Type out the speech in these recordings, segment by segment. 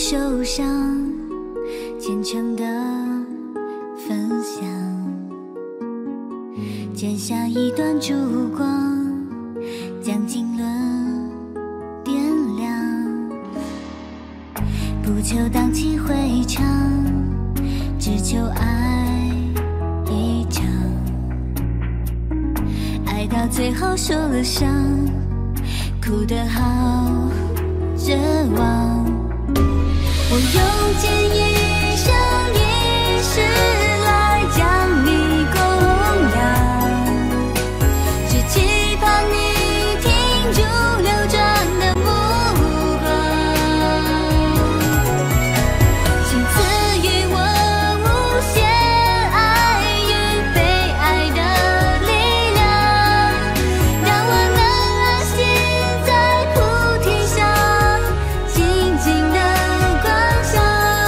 手上，虔诚的分享，剪下一段烛光，将经纶点亮。不求荡气回肠，只求爱一场。爱到最后受了伤，哭得好绝望。我用尽一生一世来将你供养，只期盼你停住流转的目光，请赐予我无限爱与被爱的力量，让我能安心在菩提下静静地观想。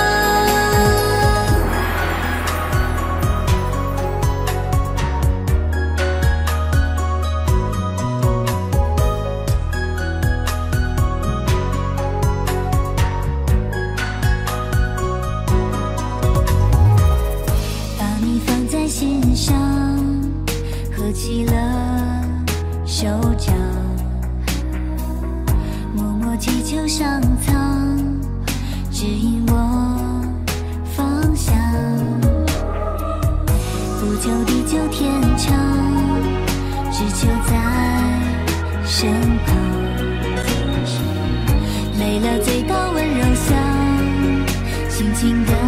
把你放在心上，合起了手掌，默默祈求上苍指引我方向，不求地久天长，只求在身旁，累了醉倒温柔乡，轻轻地